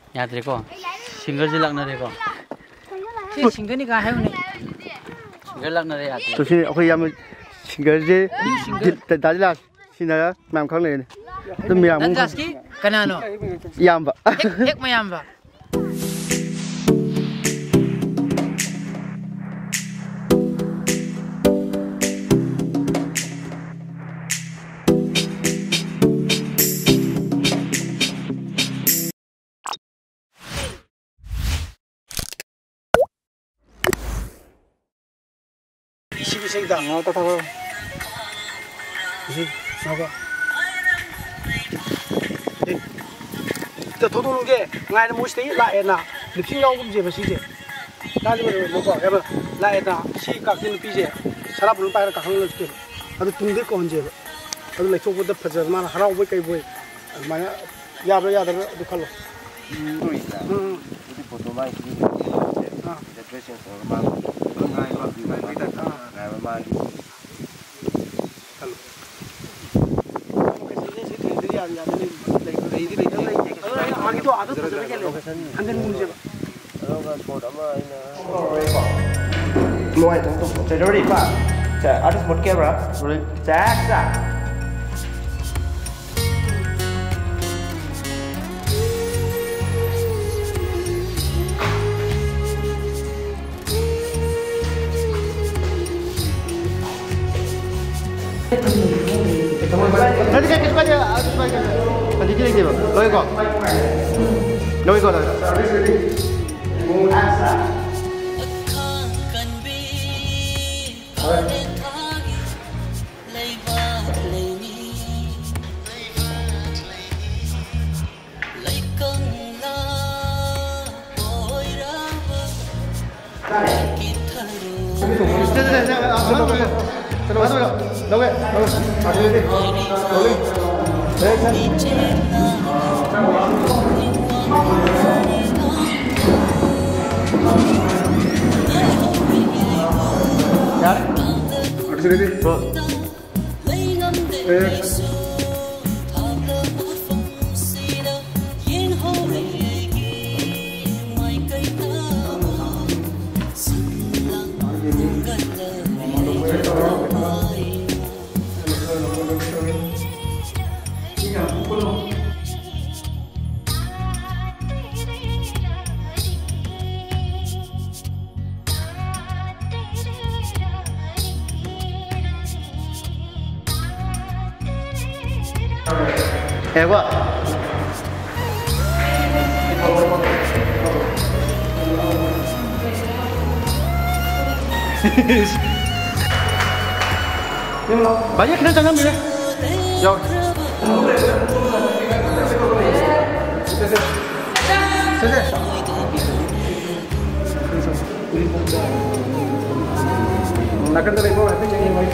야드리고 싱글지 락나리고 싱글이가 해오네 싱글 락나리 야드 조심 어디 야면 싱글지 다리라 시나야 맘 강래 좀 미양 몽 Kanano? yamba Hek mayamba. 시기생다 나왔다 타고 나가 도도는 게 나이는 못이 라에나 느낌 나오고 이제 뭐지 나중에 뭐가 그러면 라에나 시각되는 비제 사람 부르는 바에 가는 거 줄게 아주 둥들 거 언제 아주 내 쪽부터 퍼져만 하라고 볼 거야 뭐 만약 야들 칼로 우리 보통 많이 아 데프레션서 막 나이 막 나이 막 아기도 아도 한대는 문제가 Luai tung ready pak cak ada smart camera cak nanti kayak suka aja nanti gini gitu lo kok quá banyak kita jangan milih jauh nakkan dari bawah itu yang baik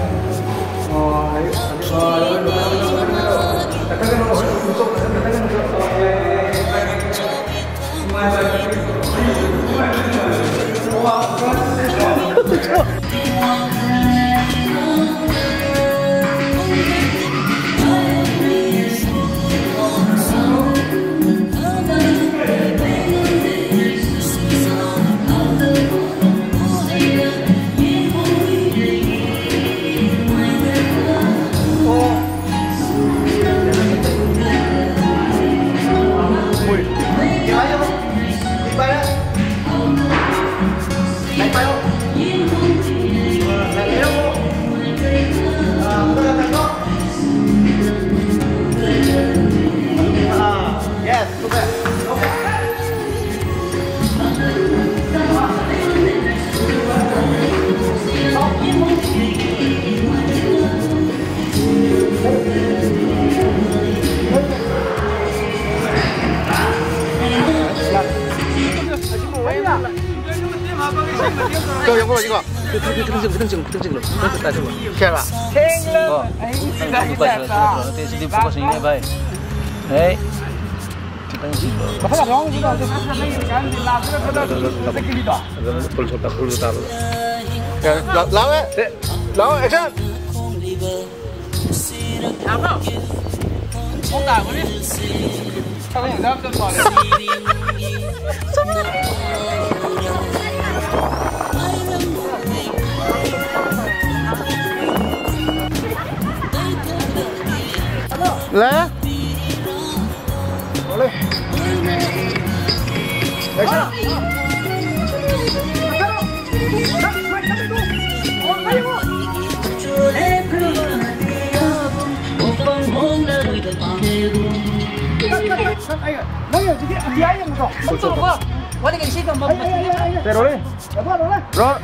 이거 이거 등증으로 따지고 캐라 lupa jadi fokus ini baik hey lawan action apa? Mau tak boleh? Sao cái dạng rất là Lẽ lên. Đấy sao? 我得给你系统吧。 Để rồi đi. Rồi.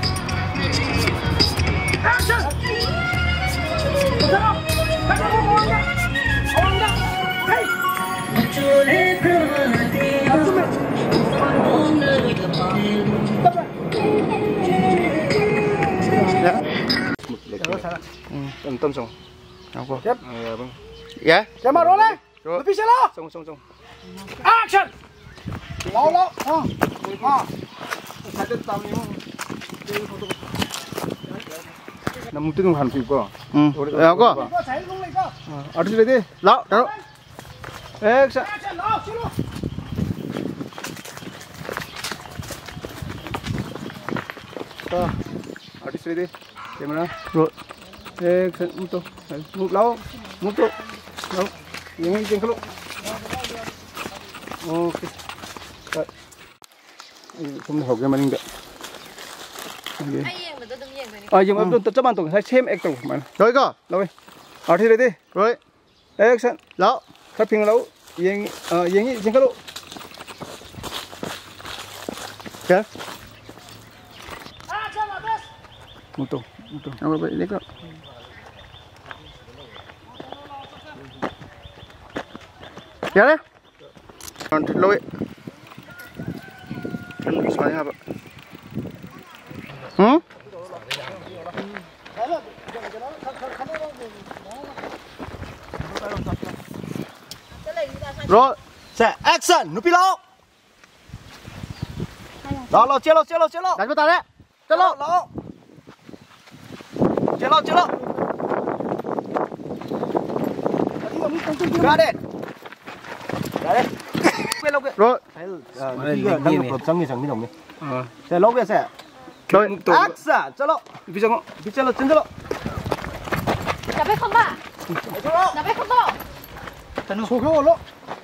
Tâm xong. Tiếp. Vâng. dạ Chém vào đó lên. Rồi phía lo. Xong. Action. Lo. Sai đến tao Nằm tiếng hàn phim cơ. Dạ có. Ở đây đi. Đó, đó. Action. Ở đây đi. Camera. Rồi. Action. Move lâu. Move to. Lâu. Yang ini kalau. Oke. Không học cái mà linh được. Nhưng mà tôi chấp nhận tôi thấy xem actor mà. Rồi có. Rồi. Ở đây đi. Rồi. Action. Đó. Khắp phim lâu. Yang ini kalau. Dạ. Mutu. Apa baik dia kok. Ya deh. Nanti lo. Kan semuanya apa? Rồi, sẽ action, núp lỗ. Đó, chia lỗ. Đánh vào ta đấy. Chết lỗ. Chia lỗ. Ra đây. Quên lỗ kìa. Rồi. Đang lột sang cái đồng này. Sẽ lỗ kìa sẽ. Rồi. Action, chia lỗ. Phía chân lỗ, chân lỗ. 나배 컴바. 나배 컴바. 소효 로.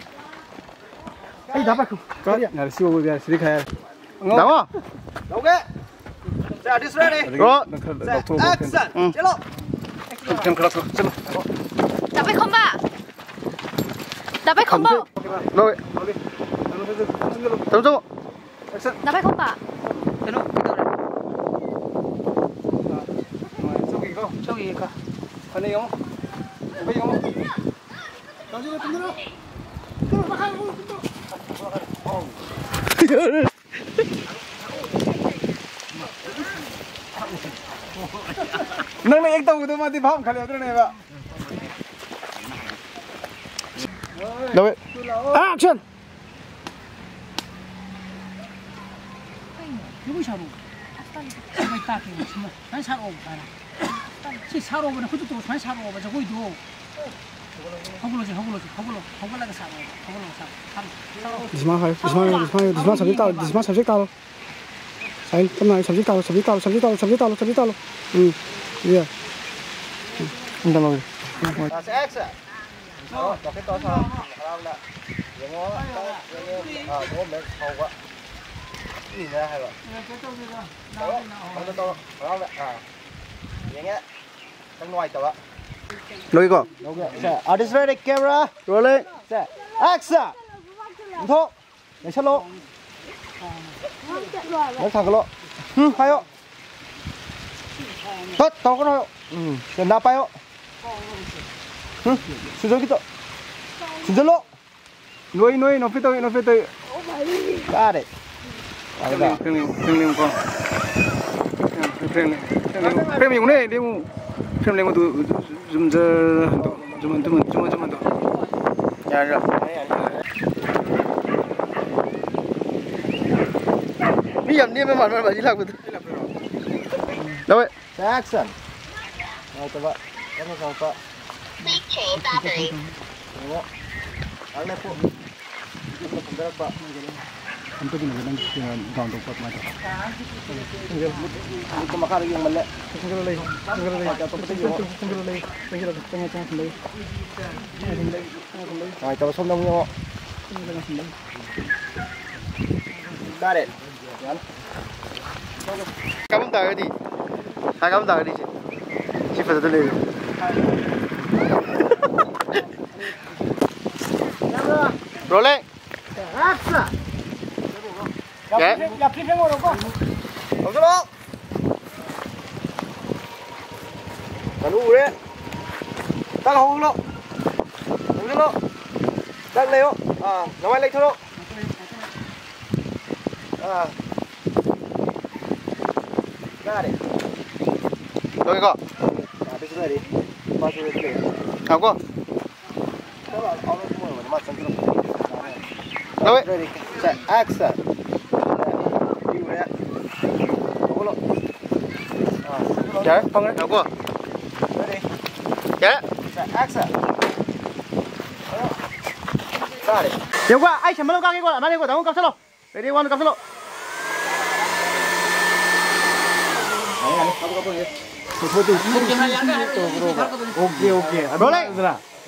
Ê đá phải không? Có điện. Là siêu bây giờ khai. Đóng à? Ok. Sẽ đi ready. Rồi. Action. Chia lỗ. 나배 컴바. 나배 컴바. Rồi. Tấm xuống. 나배 컴바. 저기 가. 안에 영. 왜 영? 나중에 뜬다. nâng này anh tàu tôi mà thì phóng khả liệu cái này vậy. Rồi. Action. 누구 사로? 정말 딱 정말 난 사로 가라. 지 사로 오면 그것도 난 사로 오면 저거도 허글러지 허글러가 사로. 디스마 sabject tao. Sai, cái này sabject tao. Yeah. Anh ta nói. Ta sẽ action. Đó, cái to sao? Làm lại. Giống nó mấy hầu quá. Nhìn ra hay rồi. Đó, to. Làm lại. Vậy nhé. Trong ngoài tao ạ. Rồi có. Are this ready camera? Rồi lên. Action. Thô. Để sát lỗ. Lấy thẳng cái lỗ. Hay ạ. Tất tao có nói. Đừng đạp bay ạ. Sử dụng cái tội. Sử dụng lỗ. Nuôi nó phải tới. Ra đấy. Phim con. Phim dùng này đi mu. Phim lên một tụ zoom Dạ rồi. Đi nhầm đi mà mặt mà chỉ lạc được. Đâu vậy? Action. Rồi các bạn. Các bạn các bạn. Đó. Ở đây phụ. berapa? Untuk ini dengan daun topot macam. Itu makan lagi yang mana? Tenggelam lagi. Tengah lagi. Nah, coba sondong nyo. Got it. Kamu tak ada. Kamu tak ada. Siapa tu ni? Rolling. Aksa. Ya. Laki pengor ko. Không lo. Kalu re. Ta không lo. Không lo. Đang lấy không? Nó mai lấy thôi. Got it. Rồi có. This is ready. Pass it ready. Không có. Rồi. Ready. Set. Action. Dạ, không đấy. Không có. Ready. Dạ. Set. Action. Got it. Điều qua, ai chấm lâu cao cái qua, mang đi qua tao cầm solo. Để đi qua cầm solo. Okay. Rolling.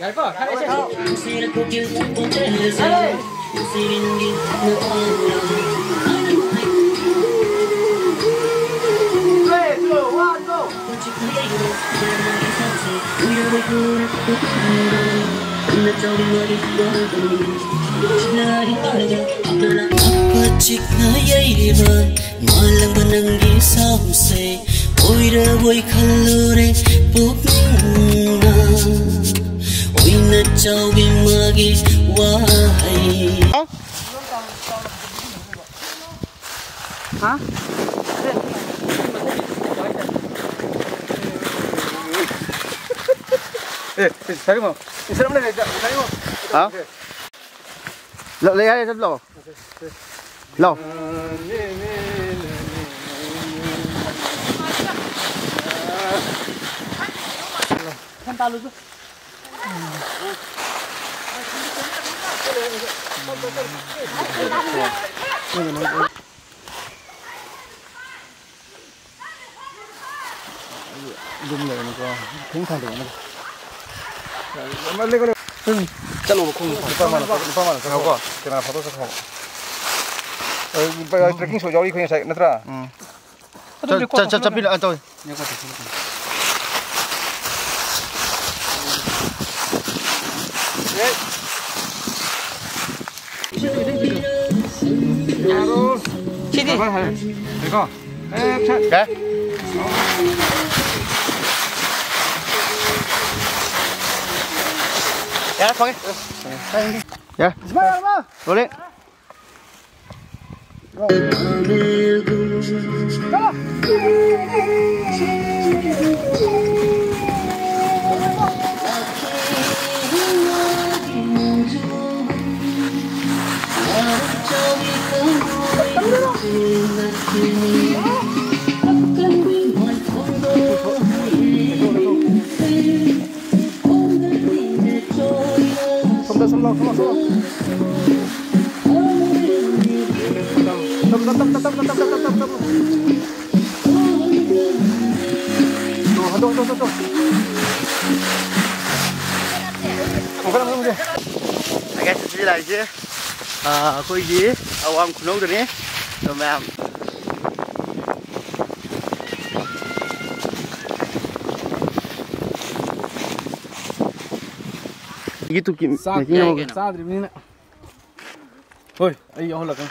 Chik na yai ba malang banang di samse oira boy khalore pukna oina chawbi magi wahai Hả? Sari mo. Isa naman na sari mo. Ha? Lo, lấy rất lò. Lò. Kan talu tu. Dùng lại nó có thính thằng để nó. Chalo không phải mà không có. Cái nào photo sao? Bây giờ trekking số đi khuyên sai nữa ra. Chấp pin lại tôi. Chị đi. Được không? Cái. Ya, pakai. Ya. Boleh. Agak sedih lagi. Aku ini awam kuno tu ni, memang. Gitu kim. Sadri ni na. Hoi, ai yo lak.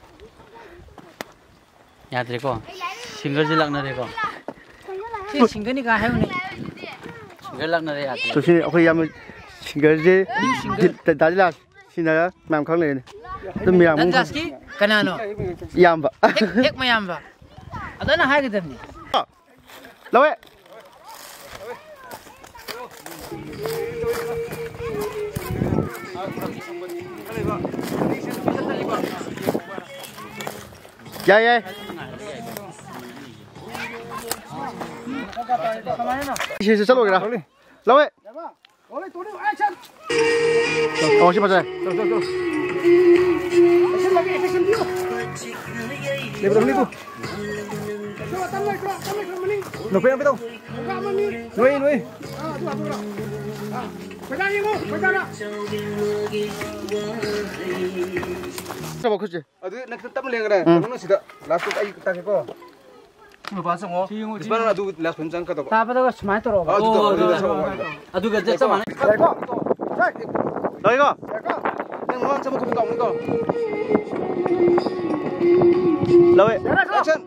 Ya tadi ko. Single je lagna re ko. Si singgani ka hai ni. Single lagna re ya. Tu sini aku yang single je. Tadi lah sini lah, memang kang ni. Tu memang mungkin. Nanti kanano. Yang ba. Ek mayam ba. Ada na hai kita ni. Lawe. Ya ya. Sini selalu kira. Lawe. Oleh tu ni action. Oh siapa saya? Go. Lepas ni bu. Nak pergi apa tahu? Nui. Apa kerja? Aduh, nak tetap melihat kan? Mana sih tak? Last tu ayu kita keko. Cuma pasang oh. Sebenarnya aduh last pencang kata. 다바다가 많이 떨어. 아두가 진짜 많아. Keko. Đây keko. Keko. Neng mohon sama kuping kau ni kau. Lawe. Action.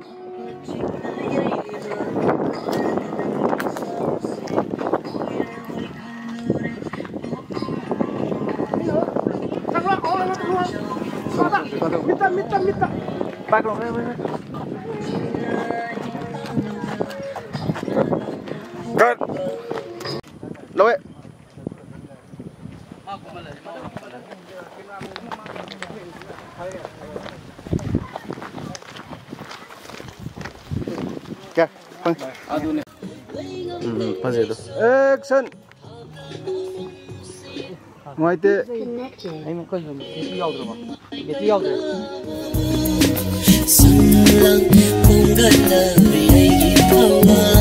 Minta. Baik dong. Good. Lawe. Kya? Pang. Pang itu. Action. Ngoài tệ. Anh mà coi rồi bị tiêu rồi mà. Bị tiêu rồi. Sân lăng cùng gần đời ai